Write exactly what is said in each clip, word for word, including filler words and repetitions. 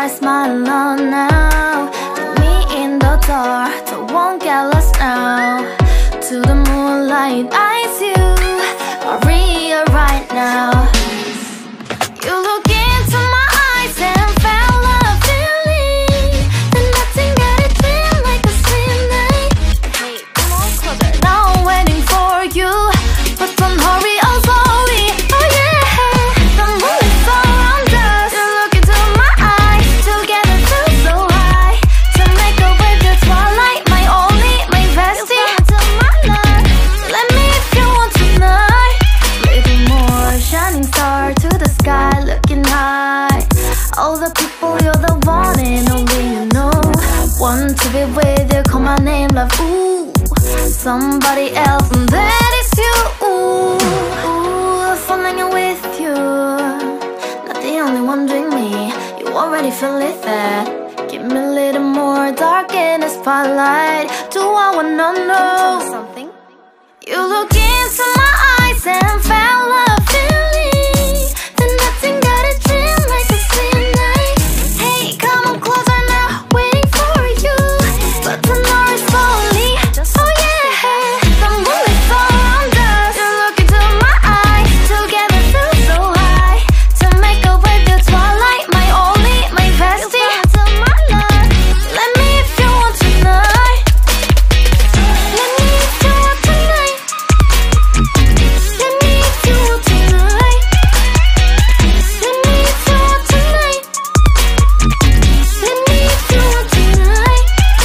bright smile on now. Put me in the dark, don't won't get lost now. To the moonlight, eyes you are real right now. You look into my eyes and felt a feeling that nothing got it feel like a slim night. Hey, come on closer. Now I'm waiting for you, but don't hurry, oh slowly. Oh yeah, the moon is around us. You look into my eyes, together feel so high. To make a way the twilight, my only, my bestie. To my love, let me if you want tonight. Little more shining star to the sky, looking high. All the people, you're the one and only you know. Want to be with you, call my name, love, ooh. Somebody else, and that is you, ooh. Ooh, falling in with you. Not the only one doing me, you already feel it there. Give me a little more dark in the spotlight. Do I wanna know something? You look into my eyes and felt a feeling that nothing got a dream like a slim night. Hey, come on closer now, waiting for you, but the noise slowly. Oh yeah, the moon is around us. You look into my eyes, together feel so high. To make a way the twilight, my only, my bestie. To my love, let me if you want tonight. Let me if you want tonight. Let me if you want tonight. Let me if you want tonight. Let me if you want tonight.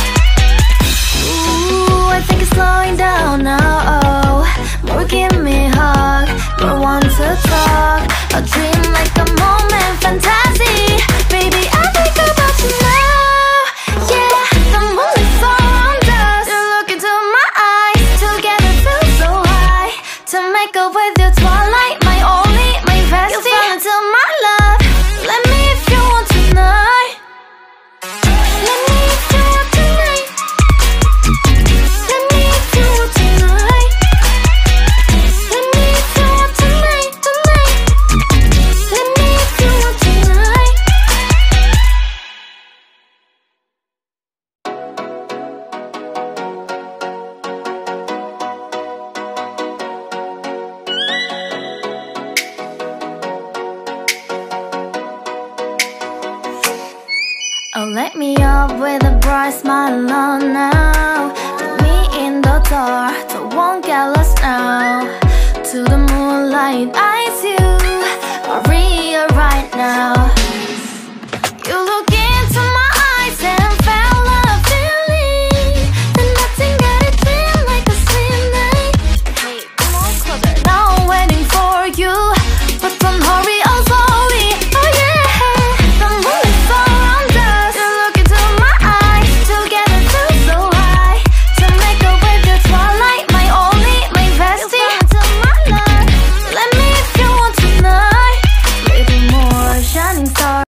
Ooh, I think it's slowing down now. Oh, more give me a hug, more want to talk. A dream like a moment, fantasy. Baby, I think about you now. Yeah, the moon is around us. You look into my eyes, together feel so high. To make a way the twilight, my only, my bestie. You fell into my love. Let me if you want tonight. Let me if you want tonight. Let me if you want tonight. Let me if you want tonight, tonight. Let me if you want tonight. Oh, let me up with a bright smile on now. Put me in the dark, don't won't get lost now. To the moonlight,